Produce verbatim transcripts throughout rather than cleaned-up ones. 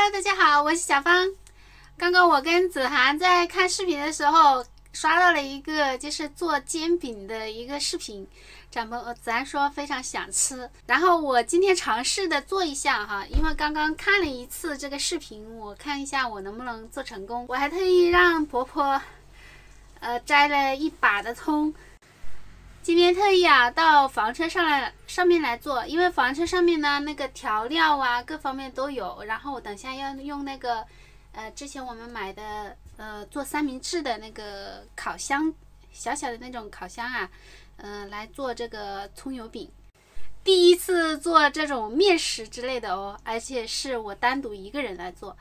Hello， 大家好，我是小芳。刚刚我跟子涵在看视频的时候，刷到了一个就是做煎饼的一个视频，咱们子涵说非常想吃，然后我今天尝试的做一下哈，因为刚刚看了一次这个视频，我看一下我能不能做成功。我还特意让婆婆呃摘了一把的葱。今天特意啊到房车上来上面来做，因为房车上面呢那个调料啊各方面都有，然后我等下要用那个呃之前我们买的呃做三明治的那个烤箱，小小的那种烤箱啊，呃来做这个葱油饼。第一次做这种面食之类的哦，而且是我单独一个人来做。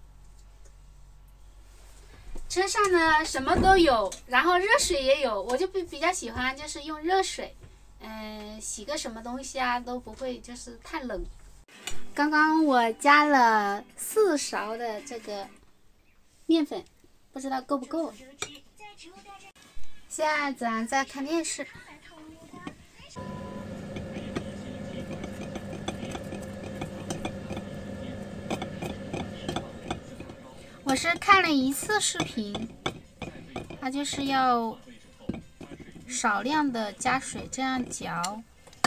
车上呢什么都有，然后热水也有，我就比比较喜欢就是用热水，嗯、呃，洗个什么东西啊都不会就是太冷。刚刚我加了四勺的这个面粉，不知道够不够。现在子涵在看电视。我是看了一次视频，它就是要少量的加水这样搅，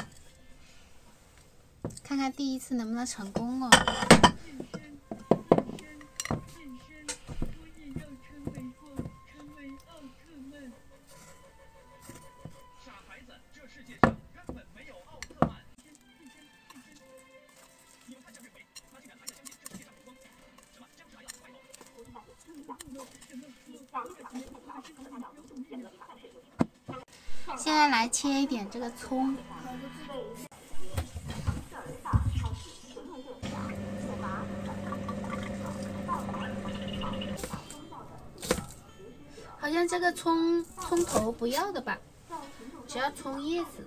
看看第一次能不能成功哦。现在来切一点这个葱，好像这个葱葱头不要的吧，只要葱叶子。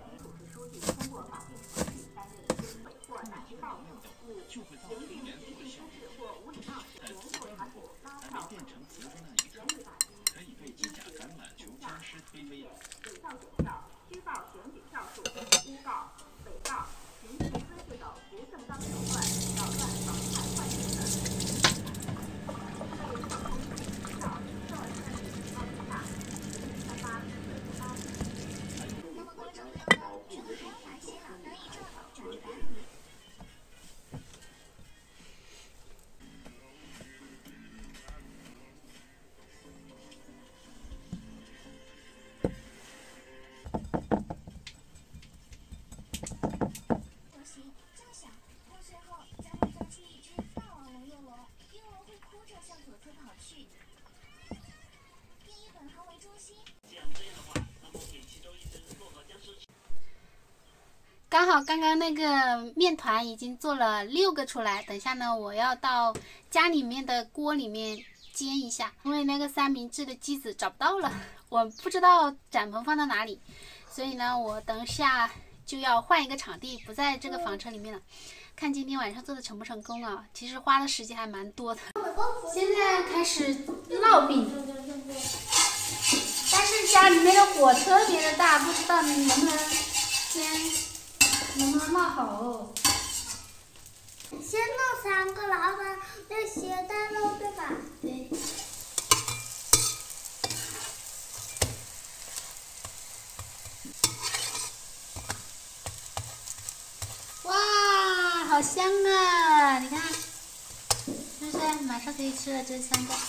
刚好刚刚那个面团已经做了六个出来，等下呢我要到家里面的锅里面煎一下，因为那个三明治的机子找不到了，我不知道展棚放到哪里，所以呢我等下就要换一个场地，不在这个房车里面了。看今天晚上做的成不成功啊？其实花的时间还蛮多的。现在开始烙饼，但是家里面的火特别的大，不知道你能不能先能不能烙好哦。 先弄三个，然后把那鞋带弄，对吧？ 对。哇，好香啊！你看，是不是马上可以吃了？这三个。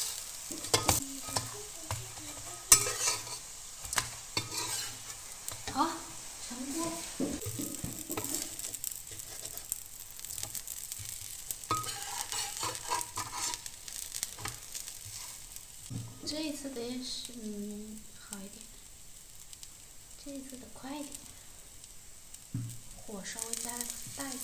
好，成功。这一次得是嗯好一点，这一次得快一点，火稍微加的大一点。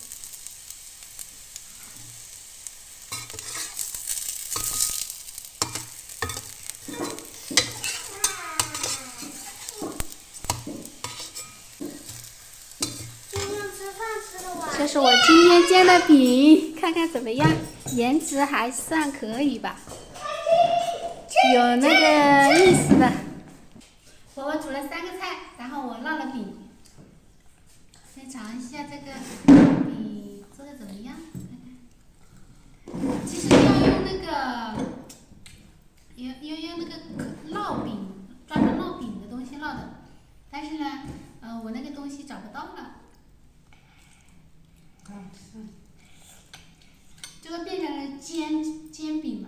这是我今天煎的饼，看看怎么样，颜值还算可以吧，有那个意思的。我我煮了三个菜，然后我烙了饼，先尝一下这个饼做的怎么样。 其实要用那个，要要用那个烙饼，专门烙饼的东西烙的，但是呢，呃，我那个东西找不到了。好吃。这个变成了煎煎饼了。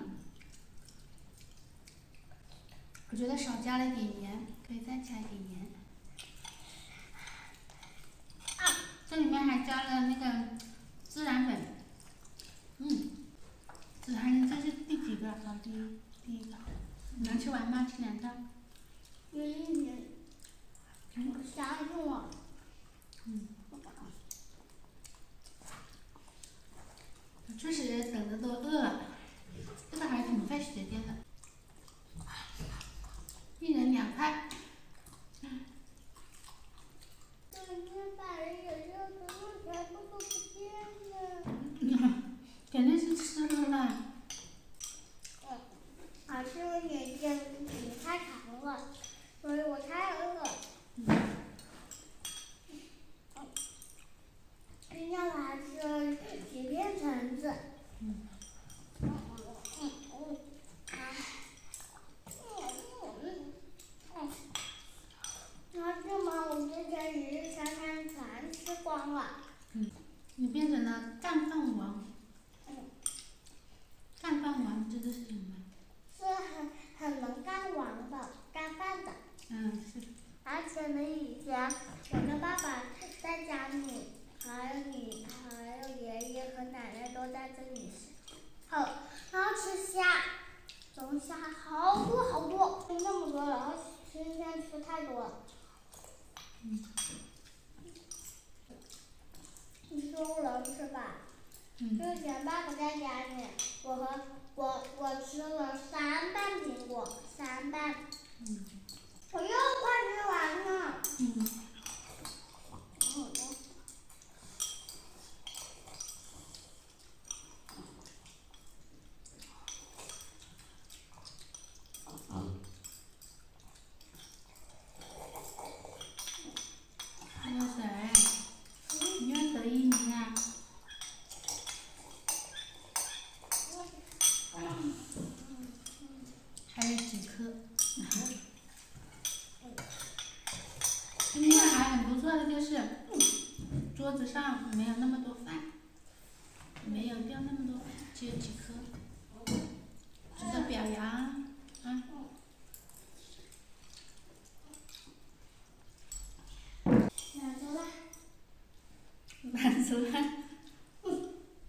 我觉得少加了一点盐，可以再加一点盐。啊，这里面还加了那个孜然粉。嗯，孜然这是第几个？好，第一第一个。能吃完吗？吃两张。 有一点， 嗯。 啥用啊？ 嗯。确实等的都饿了，这个还挺费时间的。一人两块。 今天把人有肉的肉全部都不见了。 嗯，肯定是吃了啦。 嗯，还是因为你煎饼太长了，所以我太饿了。 嗯。 今天我还吃了几片橙子。 嗯。 嗯嗯嗯啊。那这么我之前一日三餐全吃光了。 嗯，你变成了干饭王。 嗯。 干饭王这个是什么？ 是很很能干完的，干饭的。 嗯，是。 而且呢，以前我跟爸爸在家里，还有你，还有爷爷和奶奶都在这里吃。好，然后吃虾，龙虾好多好多，那么多，然后今天吃太多了。 嗯。 你说不能吃吧？ 嗯。 之前爸爸在家里，我和我我吃了三瓣苹果，三瓣。 嗯。 我又快吃完了。 嗯。 嗯。 还有谁？你要得一名啊？还有几颗？今天还很不错的就是，桌子上没有那么多饭，没有掉那么多饭，只有几颗。